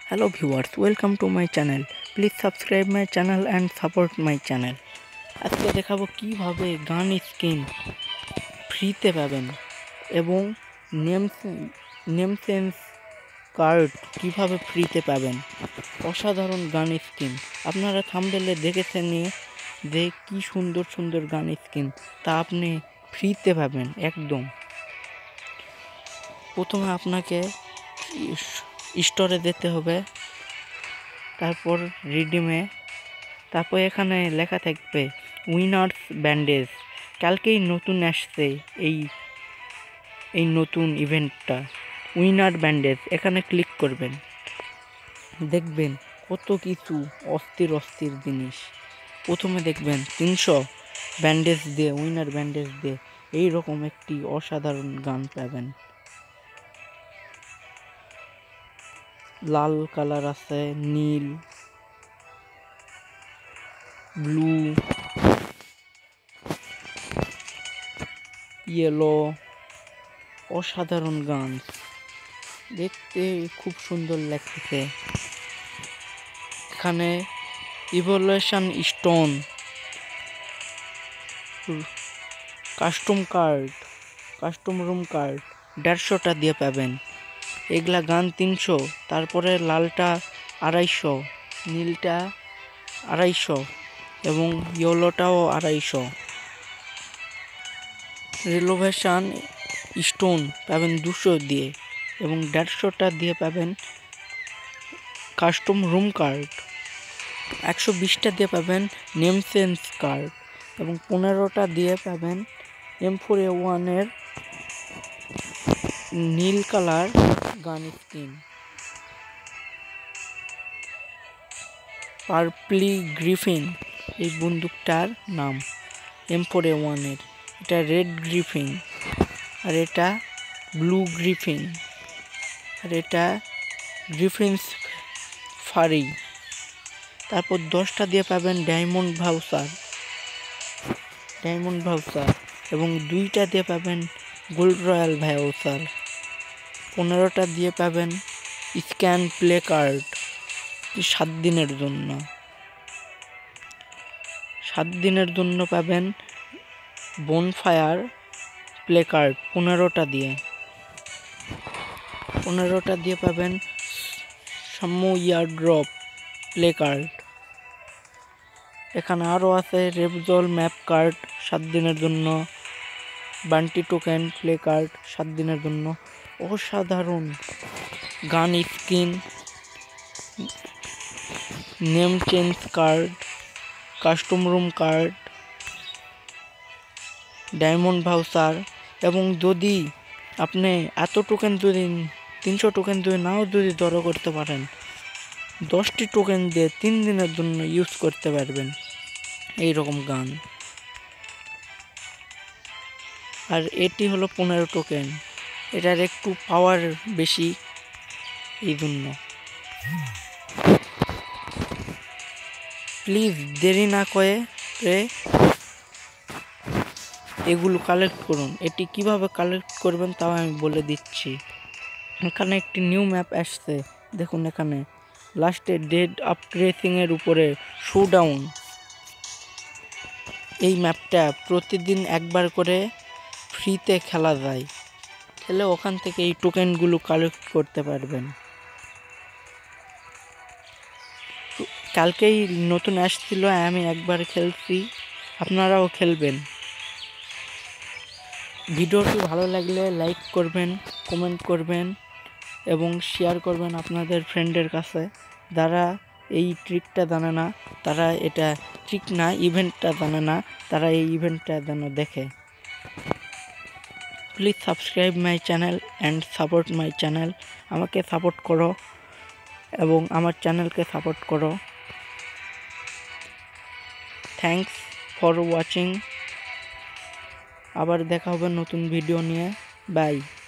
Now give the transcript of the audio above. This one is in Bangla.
Hello viewers, welcome to my channel. Please subscribe my channel and support my channel. আজকে দেখাবো কিভাবে গান স্কিন ফ্রিতে পাবেন এবং নেম সেন্স কার্ড কিভাবে ফ্রিতে পাবেন। অসাধারণ গান স্কিন আপনারা থাম্বনেলে দেখেছেন যে কি সুন্দর সুন্দর গান স্কিন তা আপনি ফ্রিতে পাবেন একদম। প্রথমে আপনাকে স্টোরে যেতে হবে, তারপর রিডিমে, তারপর এখানে লেখা থাকবে উইনার্স ব্যান্ডেজ। কালকেই নতুন আসছে এই নতুন ইভেন্টটা উইনার ব্যান্ডেজ। এখানে ক্লিক করবেন, দেখবেন কত কিছু অস্থির জিনিস। প্রথমে দেখবেন 300 ব্যান্ডেজ দিয়ে, উইনার ব্যান্ডেজ দিয়ে এইরকম একটি অসাধারণ গান পাবেন। লাল কালার আছে, নীল, ব্লু, ইয়েলো, অসাধারণ গান, দেখতে খুব সুন্দর লাগতেছে। এখানে evolution stone, custom room card 150টা দিয়ে পাবেন। এগুলা গান 300, তারপরে লালটা 250, নীলটা 250 এবং ইয়েলোটাও 250। রিনোভেশন স্টোন পাবেন 200 দিয়ে এবং 150টা দিয়ে পাবেন কাস্টম রুম কার্ড। 120টা দিয়ে পাবেন নেম সেন্স কার্ড এবং 15টা দিয়ে পাবেন M4A1 এর নীল colour gun skin. Purply griffin এই বন্দুকটার নাম, M4A1 এর। এটা রেড গ্রিফিন, আর এটা ব্লু গ্রিফিন, আর এটা গ্রিফিনস ফারি। তারপর 10টা দিয়ে পাবেন ডায়মন্ড ভাউচার এবং 2টা দিয়ে পাবেন গোল্ড রয়্যাল ভাউচার। 15টা দিয়ে পাবেন স্ক্যান প্লে কার্ড 7 দিনের জন্য। 7 দিনের জন্য পাবেন বনফায়ার প্লে কার্ড 15টা দিয়ে। 15টা দিয়ে পাবেন সাম্মু ইয়ারড্রপ প্লে কার্ড। এখানে আরও আছে রেপজল ম্যাপ কার্ড 7 দিনের জন্য, বান্টি টোকেন প্লে কার্ড 7 দিনের জন্য। অসাধারণ gun skin, name change card, custom room card, diamond voucher. এবং যদি আপনি এত টোকেন যদি 300 টোকেন যদি নাও যদি দরও করতে পারেন, 10টি টোকেন দিয়ে 3 দিনের জন্য ইউজ করতে পারবেন এইরকম গান। আর এটি হলো 15 টোকেন, এটার একটু পাওয়ার বেশি, এই জন্য প্লিজ দেরি না করে এগুলো কালেক্ট করুন। এটি কিভাবে কালেক্ট করবেন তাও আমি বলে দিচ্ছি। এখানে একটি নিউ ম্যাপ আসছে, দেখুন এখানে লাস্টে ডেড আপগ্রেসিংয়ের উপরে শোডাউন। এই ম্যাপটা প্রতিদিন একবার করে ফ্রিতে খেলা যায়, খেলে ওখান থেকে এই টোকেনগুলো কালেক্ট করতে পারবেন। কালকেই নতুন আসছিল, আমি একবার খেলছি, আপনারাও খেলবেন। ভিডিওটি ভালো লাগলে লাইক করবেন, কমেন্ট করবেন এবং শেয়ার করবেন আপনাদের ফ্রেন্ডের কাছে। যারা এই ট্রিকটা জানে না, তারা এটা ট্রিক না, ইভেন্টটা জানে না, তারা এই ইভেন্টটা যেন দেখে। Please subscribe my channel and support my channel. আমাকে সাপোর্ট করো এবং আমার চ্যানেলকে সাপোর্ট করো। Thanks for watching. আবার দেখা হবে নতুন ভিডিও নিয়ে। বাই।